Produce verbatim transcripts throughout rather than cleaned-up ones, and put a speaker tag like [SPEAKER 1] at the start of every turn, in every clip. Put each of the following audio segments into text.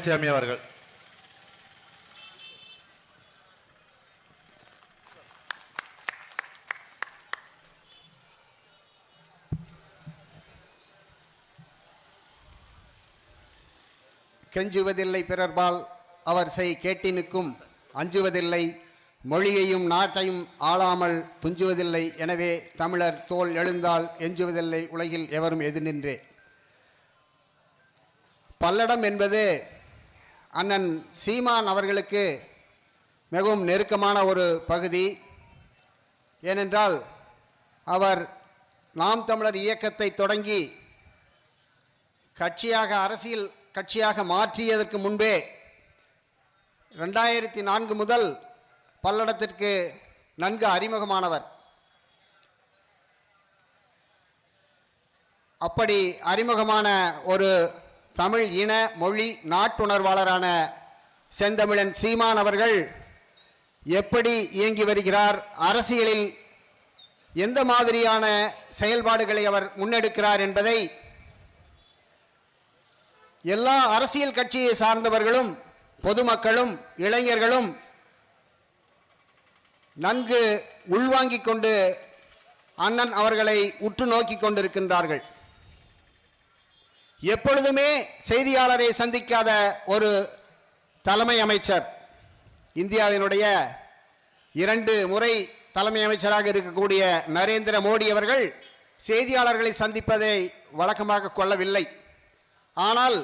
[SPEAKER 1] பழனிசாமி அவர்கள்.
[SPEAKER 2] கெஞ்சுவதில்லை பிறர்பால் அவர் செய் கேட்டினுக்கும் அஞ்சுவதில்லை, மொழியையும் நாட்டையும் ஆளாமல் துஞ்சுவதில்லை. எனவே தமிழர் தோல் எழுந்தால் எஞ்சுவதில்லை உலகில் எவரும் எது நின்றே. பல்லடம் என்பது அண்ணன் சீமான் அவர்களுக்கு மிகவும் நெருக்கமான ஒரு பகுதி. ஏனென்றால் அவர் நாம் தமிழர் இயக்கத்தை தொடங்கி கட்சியாக அரசியல் கட்சியாக மாற்றியதற்கு முன்பே ரெண்டாயிரத்தி நான்கு முதல் பல்லடத்திற்கு நன்கு அறிமுகமானவர். அப்படி அறிமுகமான ஒரு தமிழ் இன மொழி நாட்டுணர்வாளரான செந்தமிழன் சீமான் அவர்கள் எப்படி இயங்கி வருகிறார், அரசியலில் எந்த மாதிரியான செயல்பாடுகளை அவர் முன்னெடுக்கிறார் என்பதை எல்லா அரசியல் கட்சியை சார்ந்தவர்களும் பொதுமக்களும் இளைஞர்களும் நன்கு உள்வாங்கிக் கொண்டு அண்ணன் அவர்களை உற்று நோக்கி கொண்டிருக்கின்றார்கள். எப்பொழுதுமே செய்தியாளரை சந்திக்காத ஒரு தலைமை அமைச்சர், இந்தியாவினுடைய இரண்டு முறை தலைமை அமைச்சராக இருக்கக்கூடிய நரேந்திர மோடி அவர்கள் செய்தியாளர்களை சந்திப்பதை வழக்கமாக கொள்ளவில்லை. ஆனால்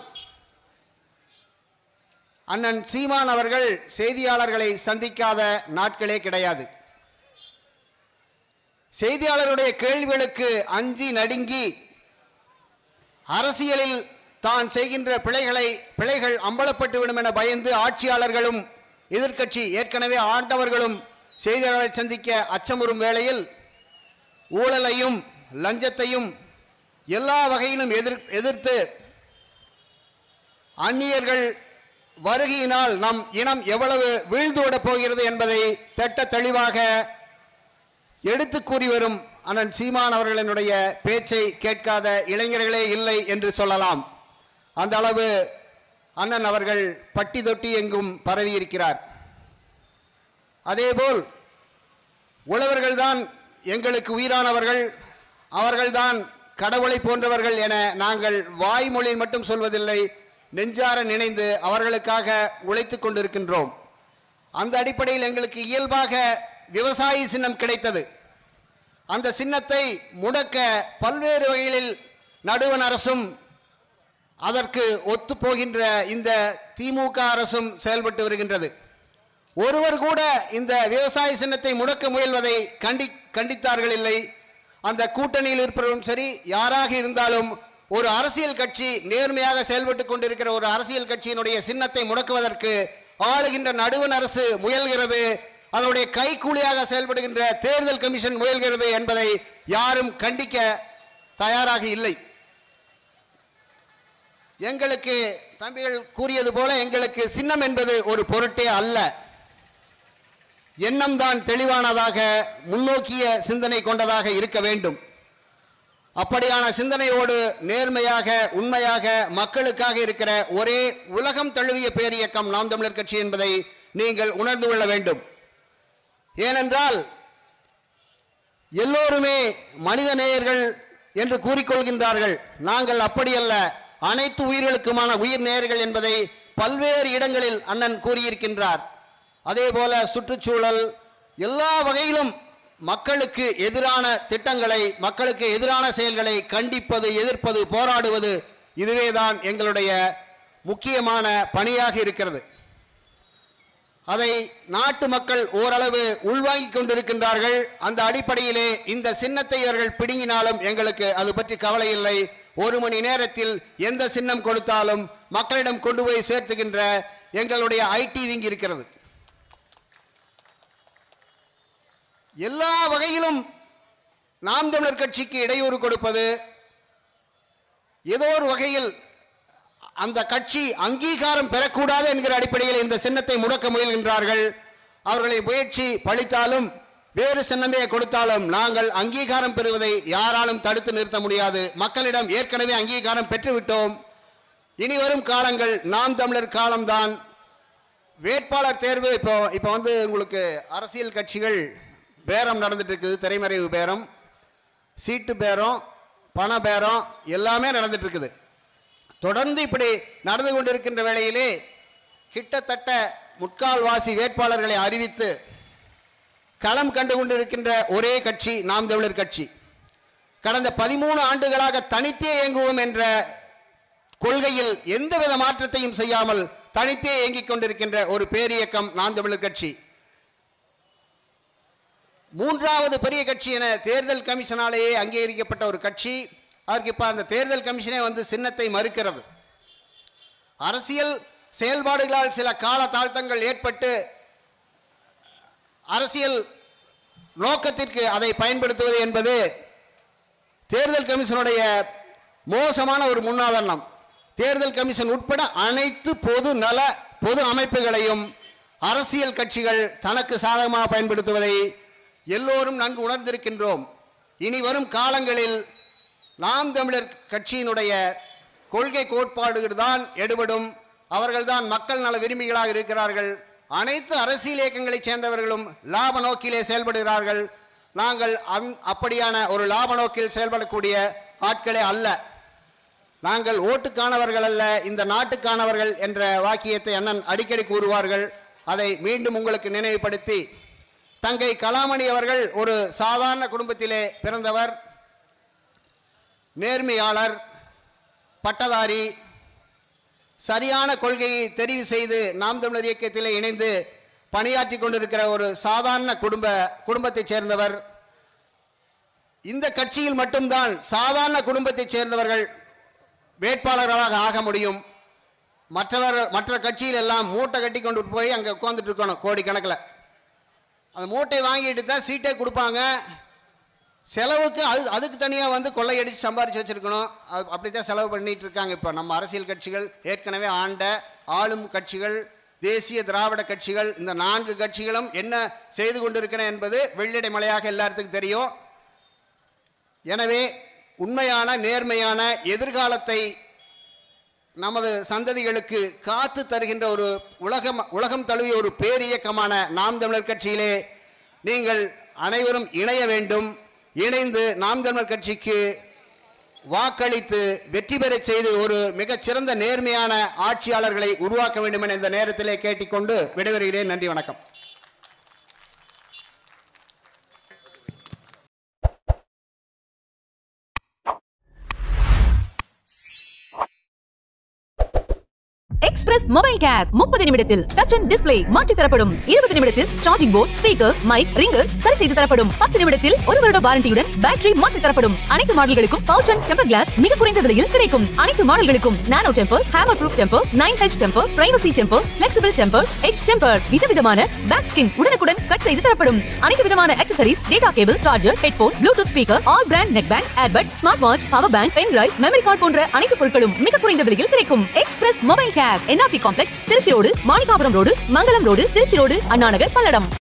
[SPEAKER 2] அண்ணன் சீமான் அவர்கள் செய்தியாளர்களை சந்திக்காத நாட்களே கிடையாது. செய்தியாளருடைய கேள்விகளுக்கு அஞ்சி நடுங்கி அரசியலில் தான் செய்கின்ற பிழைகளை பிழைகள் அம்பலப்பட்டுவிடும் என பயந்து ஆட்சியாளர்களும் எதிர்க்கட்சி ஏற்கனவே ஆண்டவர்களும் செய்தியாளர்களை சந்திக்க அச்சமுறும் வேளையில் ஊழலையும் லஞ்சத்தையும் எல்லா வகையிலும் எதிர் எதிர்த்து அந்நியர்கள் வருகையினால் நம் இனம் எவ்வளவு வீழ்ந்துவிடப் போகிறது என்பதை திட்ட தெளிவாக எடுத்து கூறி வரும் அண்ணன் சீமான் அவர்களினுடைய பேச்சை கேட்காத இளைஞர்களே இல்லை என்று சொல்லலாம். அந்த அளவு அண்ணன் அவர்கள் பட்டி தொட்டி எங்கும் பரவி இருக்கிறார். அதேபோல் உழவர்கள்தான் எங்களுக்கு உயிரானவர்கள், அவர்கள்தான் கடவுளை போன்றவர்கள் என நாங்கள் வாய்மொழியில் மட்டும் சொல்வதில்லை, நெஞ்சார நினைந்து அவர்களுக்காக உழைத்து கொண்டிருக்கின்றோம். அந்த அடிப்படையில் எங்களுக்கு இயல்பாக விவசாயி சின்னம் கிடைத்தது. அந்த சின்னத்தை முடக்க பல்வேறு வகைகளில் நடுவண் அரசும் அதற்கு ஒத்து போகின்ற இந்த திமுக அரசும் செயல்பட்டு வருகின்றது. ஒருவர் கூட இந்த விவசாய சின்னத்தை முடக்க முயல்வதை கண்டி கண்டித்தார்கள் இல்லை. அந்த கூட்டணியில் இருப்பவரும் சரி, யாராக இருந்தாலும் ஒரு அரசியல் கட்சி நேர்மையாக செயல்பட்டு கொண்டிருக்கிற ஒரு அரசியல் கட்சியினுடைய சின்னத்தை முடக்குவதற்கு ஆளுகின்ற நடுவண் அரசு முயல்கிறது, அதனுடைய கைக்கூலியாக செயல்படுகின்ற தேர்தல் கமிஷன் முயல்கிறது என்பதை யாரும் கண்டிக்க தயாராக இல்லை. எங்களுக்கு தம்பிகள் கூறியது போல எங்களுக்கு சின்னம் என்பது ஒரு பொருட்டே அல்ல. எண்ணம் தான் தெளிவானதாக முன்னோக்கிய சிந்தனை கொண்டதாக இருக்க வேண்டும். அப்படியான சிந்தனையோடு நேர்மையாக உண்மையாக மக்களுக்காக இருக்கிற ஒரே உலகம் தழுவிய பேரியக்கம் நாம் தமிழர் கட்சி என்பதை நீங்கள் உணர்ந்து கொள்ள வேண்டும். ஏனென்றால் எல்லோருமே மனித நேயர்கள் என்று கூறிக்கொள்கின்றார்கள். நாங்கள் அப்படியல்ல, அனைத்து உயிர்களுக்குமான உயிர் நேயர்கள் என்பதை பல்வேறு இடங்களில் அண்ணன் கூறியிருக்கின்றார். அதே போல சுற்றுச்சூழல் எல்லா வகையிலும் மக்களுக்கு எதிரான திட்டங்களை, மக்களுக்கு எதிரான செயல்களை கண்டிப்பது, எதிர்ப்பது, போராடுவது, இதுவேதான் எங்களுடைய முக்கியமான பணியாக இருக்கிறது. அதை நாட்டு மக்கள் ஓரளவு உள்வாங்கிக் கொண்டிருக்கின்றார்கள். அந்த அடிப்படையிலே இந்த சின்னத்தை அவர்கள் பிடுங்கினாலும் எங்களுக்கு அது பற்றி கவலை இல்லை. ஒரு மணி நேரத்தில் எந்த சின்னம் கொடுத்தாலும் மக்களிடம் கொண்டு போய் சேர்த்துகின்ற எங்களுடைய ஐடி விங் இருக்கிறது. எல்லா வகையிலும் நாம் தமிழர் கட்சிக்கு இடையூறு கொடுப்பது, ஏதோ ஒரு வகையில் அந்த கட்சி அங்கீகாரம் பெறக்கூடாது என்கிற அடிப்படையில் இந்த சின்னத்தை முடக்க முயல்கின்றார்கள். அவர்களை முயற்சி பழித்தாலும் வேறு சின்னமே கொடுத்தாலும் நாங்கள் அங்கீகாரம் பெறுவதை யாராலும் தடுத்து நிறுத்த முடியாது. மக்களிடம் ஏற்கனவே அங்கீகாரம் பெற்றுவிட்டோம். இனி வரும் காலங்கள் நாம் தமிழர் காலம்தான். வேட்பாளர் தேர்வு இப்போ இப்போ வந்து உங்களுக்கு அரசியல் கட்சிகள் பேரம் நடந்துட்டு இருக்குது. திரைமறைவு பேரம், சீட்டு பேரம், பண பேரம் எல்லாமே நடந்துட்டு இருக்குது. தொடர்ந்து இப்படி நடந்து கொண்டிருக்கின்ற வேளையிலே கிட்டத்தட்ட முக்கால்வாசி வேட்பாளர்களை அறிவித்து களம் கண்டு கொண்டிருக்கின்ற ஒரே கட்சி நாம் தமிழர் கட்சி. கடந்த பதிமூணு ஆண்டுகளாக தனித்தே இயங்குவோம் என்ற கொள்கையில் எந்தவித மாற்றத்தையும் செய்யாமல் தனித்தே இயங்கிக் கொண்டிருக்கின்ற ஒரு பேரியக்கம் நாம் தமிழர் கட்சி. மூன்றாவது பெரிய கட்சி என தேர்தல் கமிஷனாலேயே அங்கீகரிக்கப்பட்ட ஒரு கட்சி. அதற்கு இப்போ அந்த தேர்தல் கமிஷனே வந்து சின்னத்தை மறுக்கிறது. அரசியல் செயல்பாடுகளால் சில கால தாழ்த்தங்கள் ஏற்பட்டு அரசியல் நோக்கத்திற்கு அதை பயன்படுத்துவது என்பது தேர்தல் கமிஷனுடைய மோசமான ஒரு முன்னுதாரணம். தேர்தல் கமிஷன் உட்பட அனைத்து பொது நல பொது அமைப்புகளையும் அரசியல் கட்சிகள் தனக்கு சாதகமாக பயன்படுத்துவதை எல்லோரும் நன்கு உணர்ந்திருக்கின்றோம். இனி வரும் காலங்களில் நாம் தமிழர் கட்சியினுடைய கொள்கை கோட்பாடுகள் தான் எடுபடும். அவர்கள்தான் மக்கள் நல விரும்பிகளாக இருக்கிறார்கள். அனைத்து அரசியல் இயக்கங்களைச் சேர்ந்தவர்களும் லாப நோக்கிலே செயல்படுகிறார்கள். நாங்கள் அந் அப்படியான ஒரு லாப நோக்கில் செயல்படக்கூடிய ஆட்களே அல்ல. நாங்கள் ஓட்டுக்கானவர்கள் அல்ல, இந்த நாட்டுக்கானவர்கள் என்ற வாக்கியத்தை அண்ணன் அடிக்கடி கூறுவார்கள். அதை மீண்டும் உங்களுக்கு நினைவுபடுத்தி, தங்கை கலாமணி அவர்கள் ஒரு சாதாரண குடும்பத்திலே பிறந்தவர். நேர்மையாளர், பட்டதாரி, சரியான கொள்கையை தெரிவு செய்து நாம் தமிழர் இயக்கத்திலே இணைந்து பணியாற்றி கொண்டிருக்கிற ஒரு சாதாரண குடும்ப குடும்பத்தைச் சேர்ந்தவர். இந்த கட்சியில் மட்டும்தான் சாதாரண குடும்பத்தைச் சேர்ந்தவர்கள் வேட்பாளர்களாக ஆக முடியும். மற்றவர் மற்ற கட்சியில் எல்லாம் மூட்டை கட்டி கொண்டு போய் அங்கே உட்காந்துட்டு இருக்கணும் கோடிக்கணக்கில். அந்த மூட்டை வாங்கிட்டு தான் சீட்டே கொடுப்பாங்க. செலவுக்கு அது அதுக்கு தனியாக வந்து கொள்ளையடித்து சம்பாரித்து வச்சுருக்கணும். அது அப்படி தான் செலவு பண்ணிகிட்டு இருக்காங்க. இப்போ நம்ம அரசியல் கட்சிகள் ஏற்கனவே ஆண்ட ஆளும் கட்சிகள், தேசிய திராவிட கட்சிகள், இந்த நான்கு கட்சிகளும் என்ன செய்து கொண்டிருக்கின்றன என்பது வெள்ளிடை மலையாக எல்லாத்துக்கும் தெரியும். எனவே உண்மையான நேர்மையான எதிர்காலத்தை நமது சந்ததிகளுக்கு காத்து தருகின்ற ஒரு உலகம் உலகம் தழுவிய ஒரு பேரியக்கமான நாம் தமிழர் கட்சியிலே நீங்கள் அனைவரும் இணைய வேண்டும். இணைந்து நாம் தமிழர் கட்சிக்கு வாக்களித்து வெற்றி பெறச் செய்து ஒரு மிகச்சிறந்த நேர்மையான ஆட்சியாளர்களை உருவாக்க வேண்டும் என இந்த நேரத்திலே கேட்டுக்கொண்டு விடைபெறுகிறேன். நன்றி, வணக்கம்.
[SPEAKER 1] எக்ஸ்பிரஸ் மொபைல் கேர் முப்பது நிமிடத்தில் டச் அண்ட் டிஸ்ப்ளே மாற்றி தரப்படும். இருபது நிமிடத்தில் charging port, speaker, mic, ringer சரி செய்து தரப்படும். பத்து நிமிடத்தில் ஒரு வருட வாரண்டியுடன் பேட்டரி மாற்றி தரப்படும். அனைத்து மாடல்களுக்கும் பவுச் அண்ட் டெம்பர் கிளாஸ் மிக குறைந்த விலையில் கிடைக்கும். அனைத்து மாடல்களுக்கும் nano temper, hammer proof temper, nine H temper, privacy temper, flexible temper, edge temper, விதவிதமான பேக் ஸ்கின் உடனுக்குடன் கட் செய்து தரப்படும். அனைத்து விதமான accessories, data cable, charger, headphone, bluetooth speaker, all brand neck band, airbud, smart watch, power bank, pen drive, memory card போன்ற அனைத்து பொருட்களும் மிக குறைந்த விலையில் கிடைக்கும். Express mobile care, NRP complex, Trichy road, Manikkapuram road, Mangalam road, Tiruchi road, Anna Nagar, Palladam.